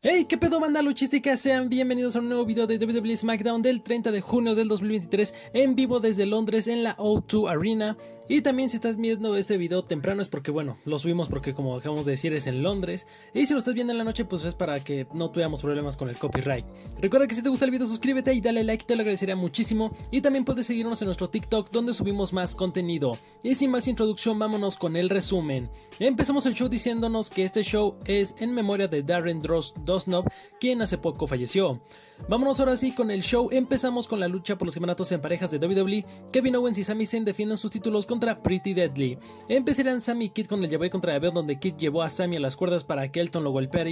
Hey, qué pedo, banda luchística, sean bienvenidos a un nuevo video de WWE SmackDown del 30 de junio del 2023 en vivo desde Londres en la O2 Arena. Y también si estás viendo este video temprano es porque, bueno, lo subimos porque como acabamos de decir es en Londres. Y si lo estás viendo en la noche pues es para que no tuviéramos problemas con el copyright. Recuerda que si te gusta el video suscríbete y dale like, te lo agradecería muchísimo. Y también puedes seguirnos en nuestro TikTok donde subimos más contenido. Y sin más introducción vámonos con el resumen. Empezamos el show diciéndonos que este show es en memoria de Darren Dosnoff, quien hace poco falleció. Vámonos ahora sí con el show. Empezamos con la lucha por los campeonatos en parejas de WWE. Kevin Owens y Sami Zayn defienden sus títulos contra Pretty Deadly. Empezarán Sami y Kid con el llave contra Abel, donde Kid llevó a Sami a las cuerdas para que Elton lo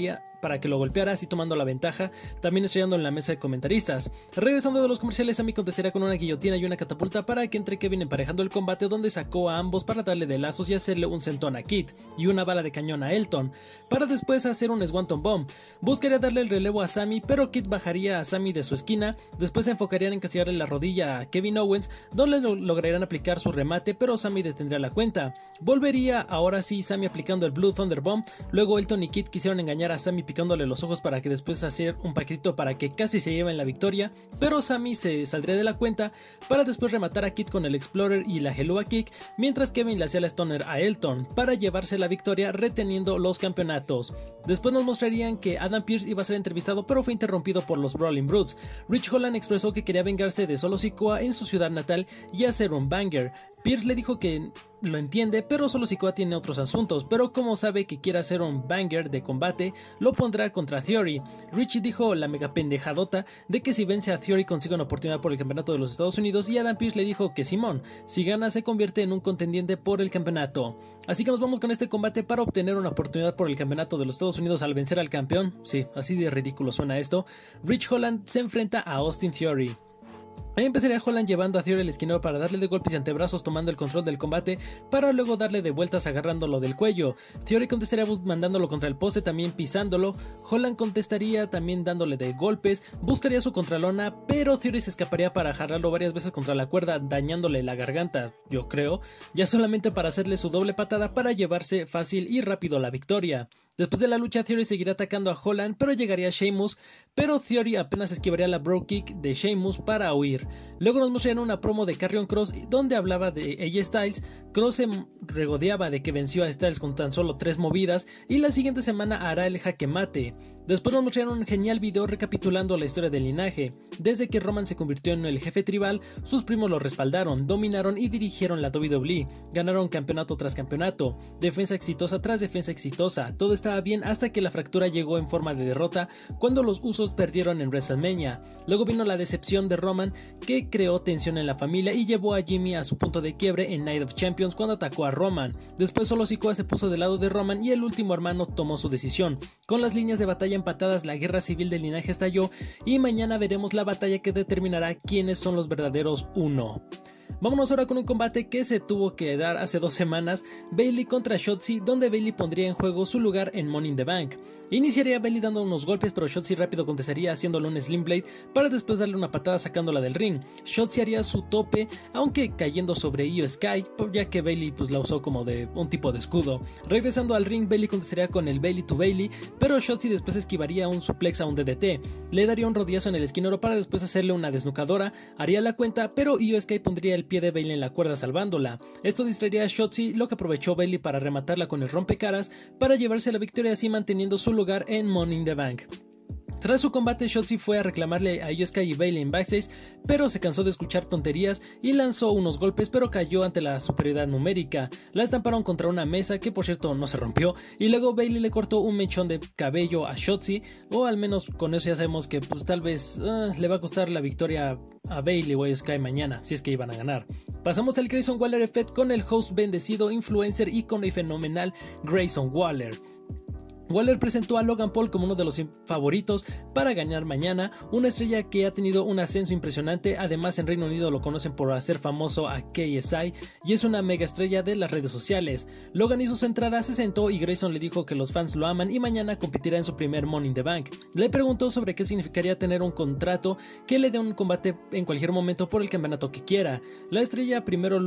golpeara, así tomando la ventaja, también estrellando en la mesa de comentaristas. Regresando de los comerciales, Sami contestaría con una guillotina y una catapulta para que entre Kevin emparejando el combate, donde sacó a ambos para darle de lazos y hacerle un sentón a Kid y una bala de cañón a Elton, para después hacer un Swanton Bomb. Buscaría darle el relevo a Sami, pero Kid bajaría a Sami de su esquina. Después se enfocarían en castigarle la rodilla a Kevin Owens, donde lograrían aplicar su remate, pero Sami detendría la cuenta. Volvería ahora sí Sami aplicando el Blue Thunder Bomb. Luego Elton y Kid quisieron engañar a Sami picándole los ojos para que después hacer un paquetito para que casi se lleven la victoria, pero Sami se saldría de la cuenta para después rematar a Kid con el Explorer y la Helluva Kick, mientras Kevin le hacía la Stoner a Elton para llevarse la victoria reteniendo los campeonatos. Después nos mostrarían que Adam Pearce iba a ser entrevistado, pero fue interrumpido por los Brawling Brutes. Rich Holland expresó que quería vengarse de Solo Sikoa en su ciudad natal y hacer un banger. Pearce le dijo que lo entiende, pero Solo Sikoa tiene otros asuntos, pero como sabe que quiere hacer un banger de combate, lo pondrá contra Theory. Richie dijo la mega pendejadota de que si vence a Theory consigue una oportunidad por el campeonato de los Estados Unidos, y Adam Pearce le dijo que Simón, si gana se convierte en un contendiente por el campeonato. Así que nos vamos con este combate para obtener una oportunidad por el campeonato de los Estados Unidos al vencer al campeón. Sí, así de ridículo suena esto. Rich Holland se enfrenta a Austin Theory. Ahí empezaría Holland llevando a Theory al esquinero para darle de golpes y antebrazos, tomando el control del combate para luego darle de vueltas agarrándolo del cuello. Theory contestaría mandándolo contra el poste, también pisándolo. Holland contestaría también dándole de golpes, buscaría su contralona, pero Theory se escaparía para jalarlo varias veces contra la cuerda, dañándole la garganta, yo creo, ya solamente para hacerle su doble patada para llevarse fácil y rápido la victoria. Después de la lucha, Theory seguirá atacando a Holland, pero llegaría Sheamus, pero Theory apenas esquivaría la Bro Kick de Sheamus para huir. Luego nos mostrarían una promo de Karrion Kross donde hablaba de AJ Styles. Kross se regodeaba de que venció a Styles con tan solo 3 movidas y la siguiente semana hará el jaque mate. Después nos mostraron un genial video recapitulando la historia del linaje. Desde que Roman se convirtió en el jefe tribal, sus primos lo respaldaron, dominaron y dirigieron la WWE, ganaron campeonato tras campeonato, defensa exitosa tras defensa exitosa, todo estaba bien hasta que la fractura llegó en forma de derrota cuando los Usos perdieron en WrestleMania. Luego vino la decepción de Roman, que creó tensión en la familia y llevó a Jimmy a su punto de quiebre en Night of Champions cuando atacó a Roman. Después Solo Sikoa se puso del lado de Roman y el último hermano tomó su decisión. Con las líneas de batalla empatadas, la guerra civil del linaje estalló y mañana veremos la batalla que determinará quiénes son los verdaderos uno. Vámonos ahora con un combate que se tuvo que dar hace 2 semanas, Bayley contra Shotzi, donde Bayley pondría en juego su lugar en Money in the Bank. Iniciaría Bayley dando unos golpes, pero Shotzi rápido contestaría haciéndole un Slim Blade para después darle una patada sacándola del ring. Shotzi haría su tope, aunque cayendo sobre Io Sky, ya que Bayley pues la usó como de un tipo de escudo. Regresando al ring, Bayley contestaría con el Bayley to Bayley, pero Shotzi después esquivaría un suplex a un DDT. Le daría un rodillazo en el esquinero para después hacerle una desnucadora, haría la cuenta, pero Io Sky pondría el pie de Bayley en la cuerda salvándola. Esto distraería a Shotzi, lo que aprovechó Bayley para rematarla con el rompecaras para llevarse la victoria, así manteniendo su lugar en Money in the Bank. Tras su combate, Shotzi fue a reclamarle a Io Sky y Bayley en backstage, pero se cansó de escuchar tonterías y lanzó unos golpes, pero cayó ante la superioridad numérica. La estamparon contra una mesa, que por cierto no se rompió, y luego Bayley le cortó un mechón de cabello a Shotzi, o al menos con eso ya sabemos que pues tal vez le va a costar la victoria a Bayley o a Io Sky mañana, si es que iban a ganar. Pasamos al Grayson Waller Effect con el host bendecido, influencer, ícono y fenomenal Grayson Waller. Waller presentó a Logan Paul como uno de los favoritos para ganar mañana, una estrella que ha tenido un ascenso impresionante. Además, en Reino Unido lo conocen por hacer famoso a KSI y es una mega estrella de las redes sociales. Logan hizo su entrada, se sentó y Grayson le dijo que los fans lo aman y mañana competirá en su primer Money in the Bank. Le preguntó sobre qué significaría tener un contrato que le dé un combate en cualquier momento por el campeonato que quiera. La estrella primero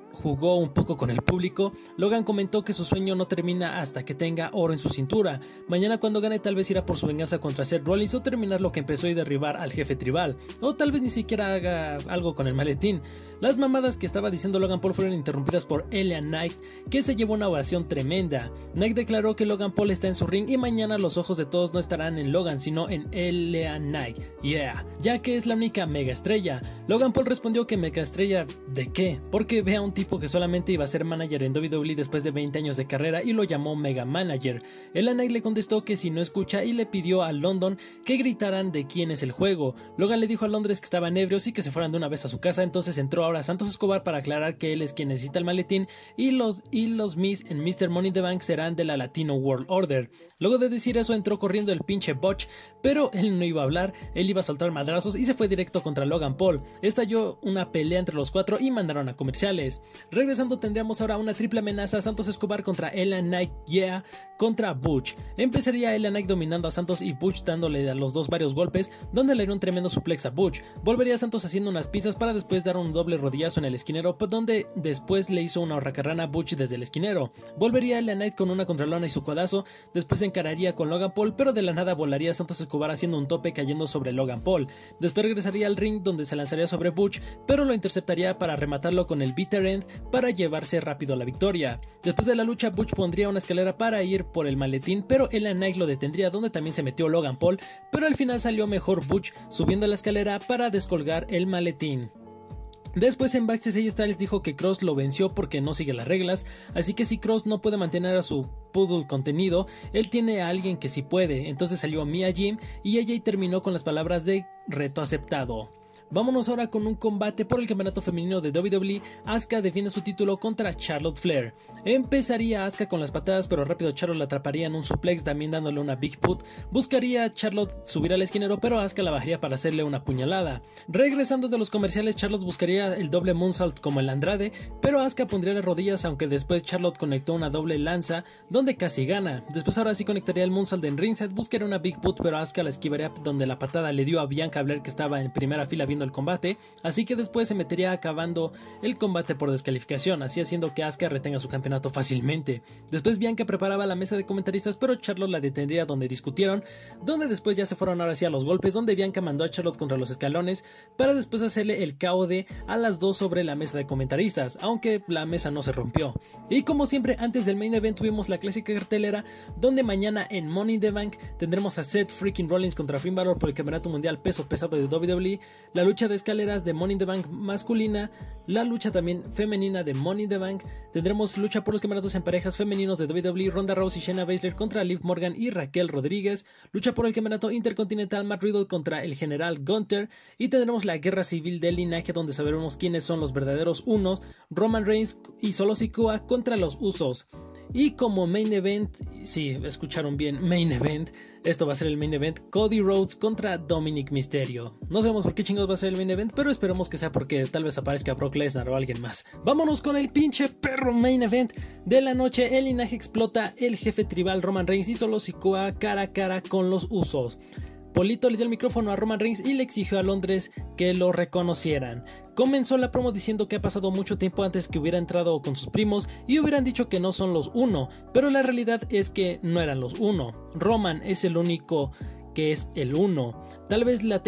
jugó un poco con el público, Logan comentó que su sueño no termina hasta que tenga oro en su cintura. Mañana cuando gane tal vez irá por su venganza contra Seth Rollins o terminar lo que empezó y derribar al jefe tribal, o tal vez ni siquiera haga algo con el maletín. Las mamadas que estaba diciendo Logan Paul fueron interrumpidas por LA Knight, que se llevó una ovación tremenda. Knight declaró que Logan Paul está en su ring y mañana los ojos de todos no estarán en Logan sino en LA Knight, ya que es la única mega estrella. Logan Paul respondió que mega estrella ¿de qué? Porque ve a un tipo que solamente iba a ser manager en WWE después de 20 años de carrera y lo llamó mega manager. LA Knight le contestó que si no escucha y le pidió a London que gritaran de quién es el juego. Logan le dijo a Londres que estaban ebrios y que se fueran de una vez a su casa, entonces entró ahora Santos Escobar para aclarar que él es quien necesita el maletín y los Miz en Mr. Money in the Bank serán de la Latino World Order. Luego de decir eso entró corriendo el pinche Butch, pero él no iba a hablar, él iba a soltar madrazos y se fue directo contra Logan Paul. Estalló una pelea entre los cuatro y mandaron a comerciales. Regresando tendríamos ahora una triple amenaza: Santos Escobar contra LA Knight contra Butch. Empezaría LA Knight dominando a Santos y Butch dándole a los dos varios golpes, donde le dio un tremendo suplex a Butch. Volvería Santos haciendo unas pizzas para después dar un doble rodillazo en el esquinero, donde después le hizo una hurracarrana a Butch desde el esquinero. Volvería LA Knight con una contralona y su codazo, después se encararía con Logan Paul, pero de la nada volaría Santos Escobar haciendo un tope cayendo sobre Logan Paul. Después regresaría al ring donde se lanzaría sobre Butch, pero lo interceptaría para rematarlo con el bitter end para llevarse rápido a la victoria. Después de la lucha, Butch pondría una escalera para ir por el maletín, pero LA Knight lo detendría, donde también se metió Logan Paul, pero al final salió mejor Butch subiendo la escalera para descolgar el maletín. Después en backstage Styles dijo que Cross lo venció porque no sigue las reglas, así que si Cross no puede mantener a su poodle contenido, él tiene a alguien que sí puede. Entonces salió Mia Jim y ella terminó con las palabras de reto aceptado. Vámonos ahora con un combate por el campeonato femenino de WWE. Asuka defiende su título contra Charlotte Flair. Empezaría Asuka con las patadas, pero rápido Charlotte la atraparía en un suplex, también dándole una Big Put. Buscaría a Charlotte subir al esquinero, pero Asuka la bajaría para hacerle una puñalada. Regresando de los comerciales, Charlotte buscaría el doble moonsault como el Andrade, pero Asuka pondría las rodillas, aunque después Charlotte conectó una doble lanza, donde casi gana. Después ahora sí conectaría el moonsault en ringside, buscaría una Big Put, pero Asuka la esquivaría donde la patada le dio a Bianca Belair, que estaba en primera fila viendo el combate, así que después se metería acabando el combate por descalificación, así haciendo que Asuka retenga su campeonato fácilmente. Después Bianca preparaba la mesa de comentaristas, pero Charlotte la detendría donde discutieron, donde después ya se fueron ahora sí a los golpes, donde Bianca mandó a Charlotte contra los escalones para después hacerle el KOD a las dos sobre la mesa de comentaristas, aunque la mesa no se rompió. Y como siempre, antes del main event tuvimos la clásica cartelera, donde mañana en Money in the Bank tendremos a Seth freaking Rollins contra Finn Balor por el campeonato mundial peso pesado de WWE, la lucha de escaleras de Money in the Bank masculina, la lucha también femenina de Money in the Bank, tendremos lucha por los campeonatos en parejas femeninos de WWE, Ronda Rousey y Shayna Baszler contra Liv Morgan y Raquel Rodríguez, lucha por el campeonato intercontinental Matt Riddle contra el general Gunther, y tendremos la guerra civil del linaje donde sabremos quiénes son los verdaderos unos, Roman Reigns y Solo Sikoa contra los Usos. Y como main event, sí, escucharon bien, main event, esto va a ser el main event, Cody Rhodes contra Dominic Mysterio. No sabemos por qué chingados va a ser el main event, pero esperemos que sea porque tal vez aparezca Brock Lesnar o alguien más. Vámonos con el pinche perro main event de la noche. El linaje explota, el jefe tribal Roman Reigns y Solo Sikoa cara a cara con los Usos. Polito le dio el micrófono a Roman Reigns y le exigió a Londres que lo reconocieran. Comenzó la promo diciendo que ha pasado mucho tiempo antes que hubiera entrado con sus primos y hubieran dicho que no son los uno, pero la realidad es que no eran los uno. Roman es el único que es el uno. Tal vez la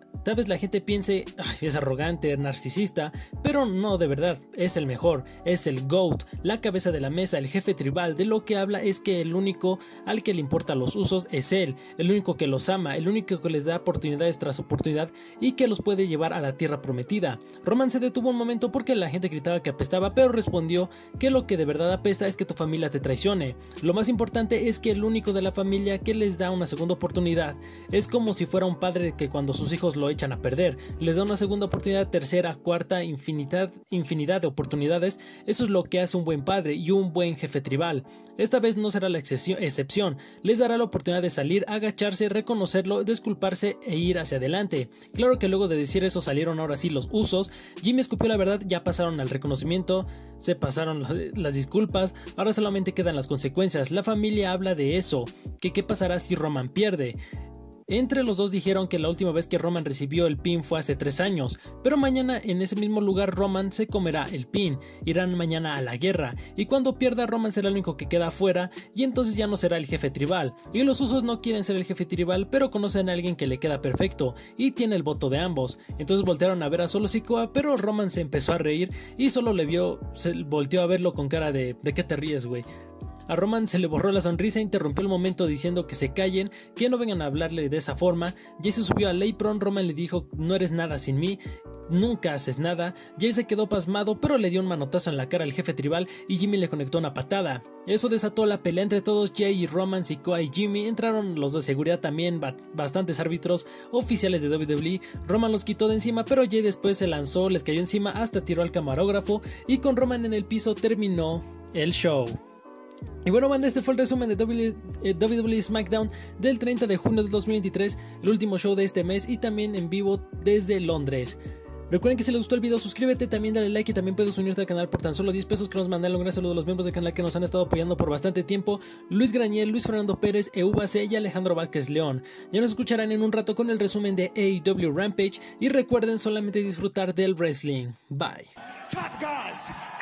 gente piense, es arrogante, narcisista, pero no, de verdad, es el mejor, es el GOAT, la cabeza de la mesa, el jefe tribal. De lo que habla es que el único al que le importa los Usos es él, el único que los ama, el único que les da oportunidades tras oportunidad y que los puede llevar a la tierra prometida. Roman se detuvo un momento porque la gente gritaba que apestaba, pero respondió que lo que de verdad apesta es que tu familia te traicione. Lo más importante es que el único de la familia que les da una segunda oportunidad es como si fuera un padre que cuando sus hijos lo echan a perder, les da una segunda oportunidad, tercera, cuarta, infinidad de oportunidades. Eso es lo que hace un buen padre y un buen jefe tribal. Esta vez no será la excepción, les dará la oportunidad de salir, agacharse, reconocerlo, disculparse e ir hacia adelante. Claro que luego de decir eso salieron ahora sí los Usos. Jimmy escupió la verdad, ya pasaron al reconocimiento, se pasaron las disculpas, ahora solamente quedan las consecuencias. La familia habla de eso, que qué pasará si Roman pierde. Entre los dos dijeron que la última vez que Roman recibió el pin fue hace 3 años, pero mañana en ese mismo lugar Roman se comerá el pin, irán mañana a la guerra, y cuando pierda Roman será el único que queda afuera y entonces ya no será el jefe tribal, y los Usos no quieren ser el jefe tribal pero conocen a alguien que le queda perfecto y tiene el voto de ambos, entonces voltearon a ver a Solo Sikoa, pero Roman se empezó a reír y solo se volteó a verlo con cara de ¿de qué te ríes, güey? A Roman se le borró la sonrisa e interrumpió el momento diciendo que se callen, que no vengan a hablarle de esa forma. Jay se subió al apron, Roman le dijo no eres nada sin mí, nunca haces nada. Jay se quedó pasmado pero le dio un manotazo en la cara al jefe tribal y Jimmy le conectó una patada. Eso desató la pelea entre todos. Jay y Roman, Sikoa y Jimmy, entraron los de seguridad también, bastantes árbitros oficiales de WWE. Roman los quitó de encima pero Jay después se lanzó, les cayó encima hasta tiró al camarógrafo y con Roman en el piso terminó el show. Y bueno, banda, este fue el resumen de WWE SmackDown del 30 de junio del 2023, el último show de este mes y también en vivo desde Londres. Recuerden que si les gustó el video suscríbete, también dale like y también puedes unirte al canal por tan solo 10 pesos que nos mandan. Un gran saludo a los miembros del canal que nos han estado apoyando por bastante tiempo: Luis Grañel, Luis Fernando Pérez, Euba C y Alejandro Vázquez León. Ya nos escucharán en un rato con el resumen de AEW Rampage y recuerden solamente disfrutar del wrestling. Bye.